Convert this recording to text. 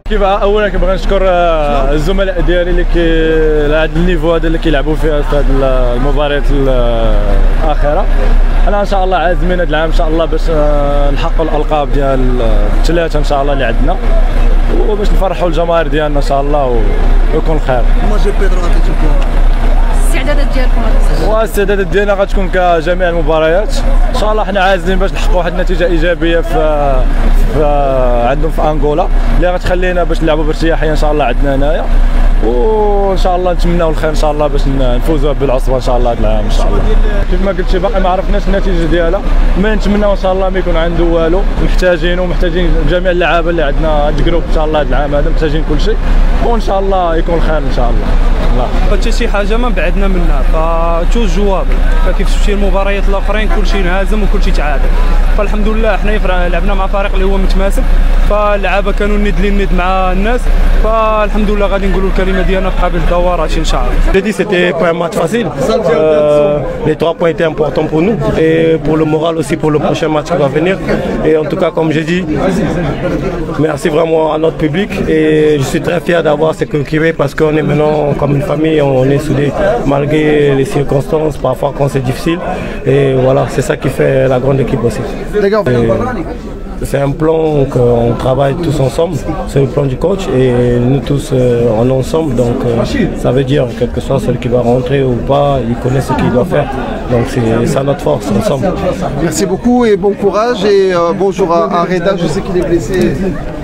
كيف اولا كنبغي نشكر الزملاء ديالي اللي هذا النيفو هذا اللي كيلعبوا فيه في هذه المباريات الاخيره. انا ان شاء الله عازمين هذا العام ان شاء الله باش نحققوا الالقاب ديال الثلاثه ان شاء الله اللي عندنا، وباش نفرحوا الجماهير ديالنا ان شاء الله ويكون الخير. الاستعدادات ديالكم؟ والاستعدادات ديالنا غتكون كجميع المباريات ان شاء الله. حنا عازمين باش نحققوا واحد النتيجه ايجابيه في عندهم في انغولا اللي غتخلينا باش نلعبوا بارتياحيه ان شاء الله عندنا هنايا، وان شاء الله نتمناو الخير ان شاء الله باش نفوزوا بالعصبه ان شاء الله هذا العام ان شاء الله. كيف ما قلتي باقي ما عرفناش النتيجه ديالها، ما نتمناو ان شاء الله ما يكون عنده والو. محتاجين جميع اللعابه اللي عندنا هذا الجروب ان شاء الله هذا العام هذا محتاجين كل شيء، وان شاء الله يكون الخير ان شاء الله. حتى شي حاجه ما بعدنا منها، فتو جواب كيف شفتي المباريات الاخرين كلشي انهزم وكلشي تعادل، فالحمد لله حنا لعبنا مع فريق اللي هو متماسك، فاللعابه كانوا ند مع الناس، فالحمد لله غادي نقولوا الكلمه ديالنا في قابل الدورات ان شاء الله. J'ai dit c'était pas un match facile. Les 3 points étaient importants pour nous et pour le moral aussi pour le prochain match qui va venir. Et en tout cas, comme j'ai dit, merci vraiment à notre public et je suis très fier d'avoir ces coéquipiers parce qu'on est maintenant comme une famille, on est soudés malgré les circonstances parfois quand c'est difficile. Et voilà, c'est ça qui fait la grande équipe aussi. C'est un plan qu'on travaille tous ensemble, c'est le plan du coach et nous tous en ensemble, donc ça veut dire quel que soit celui qui va rentrer ou pas, il connaît ce qu'il doit faire, donc c'est ça notre force ensemble. Merci beaucoup et bon courage et bonjour à Reda, je sais qu'il est blessé.